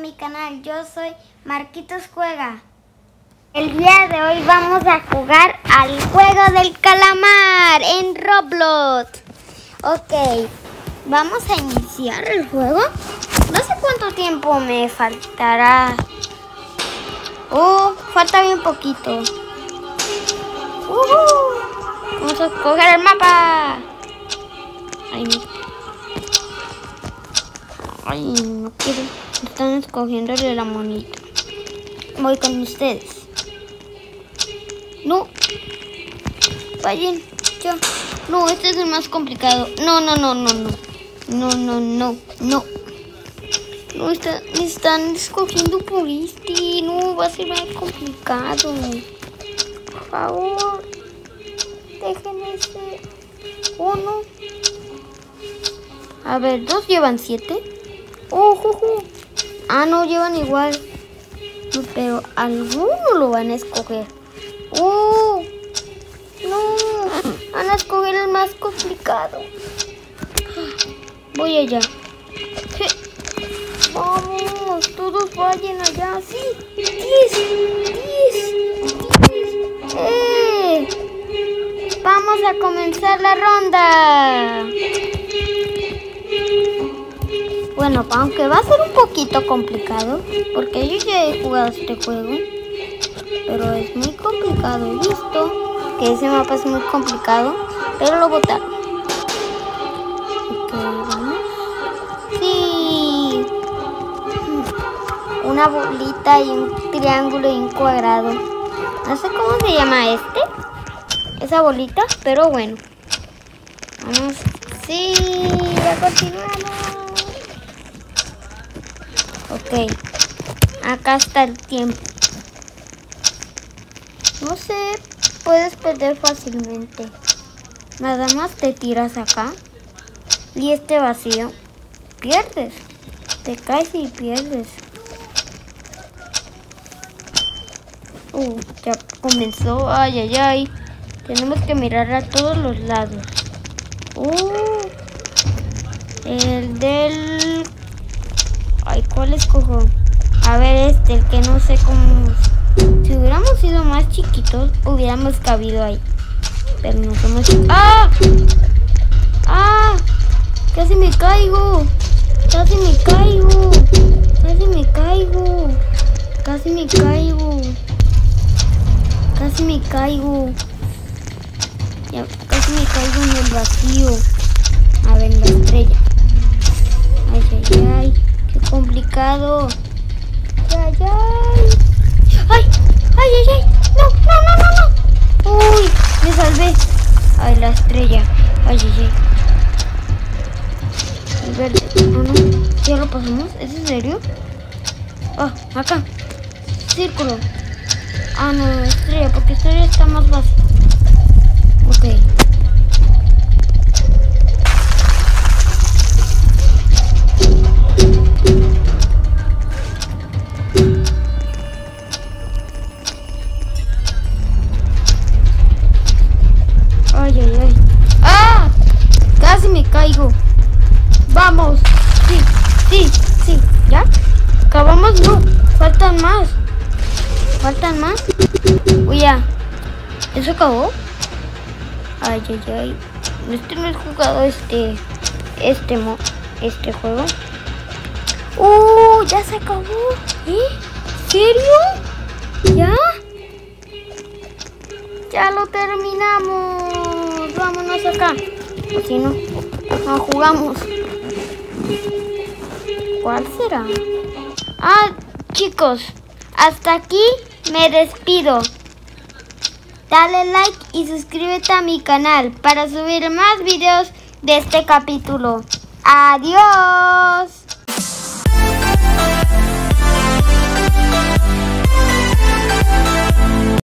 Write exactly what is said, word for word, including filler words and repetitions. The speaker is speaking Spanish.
mi canal, yo soy Marquitos Juega. El día de hoy vamos a jugar al juego del calamar en Roblox. Ok, vamos a iniciar el juego. No sé cuánto tiempo me faltará. Oh, falta bien poquito. Uh-huh. Vamos a escoger el mapa. Ay, no. Ay, no quiero. Están escogiéndole la monita. Voy con ustedes. No. Vayan. Ya. No, este es el más complicado. No, no, no, no, no. No, no, no, no. No, está, me están escogiendo por este. No, va a ser más complicado. Por favor. Déjenme ese. Uno. A ver, dos llevan siete. Oh, oh, oh. Ah, no, llevan igual. No, pero alguno lo van a escoger. Oh, no. Van a escoger el más complicado. Voy allá. Sí. Vamos, todos vayan allá. Sí. diez, diez, diez. ¡Eh! Vamos a comenzar la ronda. Bueno, aunque va a ser un poquito complicado, porque yo ya he jugado este juego, pero es muy complicado. He visto que ese mapa es muy complicado, pero lo botaron. Ok, vamos. Sí. Una bolita y un triángulo y un cuadrado. No sé cómo se llama este, esa bolita, pero bueno. Vamos. Sí, ya continuamos. Ok, acá está el tiempo. No sé, puedes perder fácilmente. Nada más te tiras acá y este vacío, pierdes. Te caes y pierdes. Uh, ya comenzó. Ay, ay, ay. Tenemos que mirar a todos los lados. Uh, el del... Ay, ¿cuál escojo? A ver, este, el que no sé cómo... Si hubiéramos sido más chiquitos, hubiéramos cabido ahí. Pero no somos... ¡Ah! ¡Ah! ¡Casi me caigo! ¡Casi me caigo! ¡Casi me caigo! ¡Casi me caigo! ¡Casi me caigo! Ya, casi me caigo en el vacío. A ver, en la estrella. Ay, ay, ay. Complicado. Ay, ay. Ay, ay, ay, ay. No, no, no, no, no. Uy, me salvé. Ay, la estrella. Ay, ay, ay. El verde. No, no. ¿Ya lo pasamos? ¿Es en serio? Ah, oh, acá. Círculo. Ah, no, estrella, porque estrella está más fácil. Ok. Ay, ay, ay. ¡Ah! Casi me caigo. Vamos. Sí, sí, sí. ¿Ya? ¿Acabamos? No. Faltan más. ¿Faltan más? Uy, ya. ¿Eso acabó? Ay, ay, ay. Este no he jugado este... Este mo... Este juego. ¡Uh! Ya se acabó. ¿Eh? ¿Serio? ¿Ya? Ya lo terminamos. Vámonos acá. O si no, no jugamos. ¿Cuál será? Ah, chicos, hasta aquí me despido. Dale like y suscríbete a mi canal para subir más videos de este capítulo. Adiós.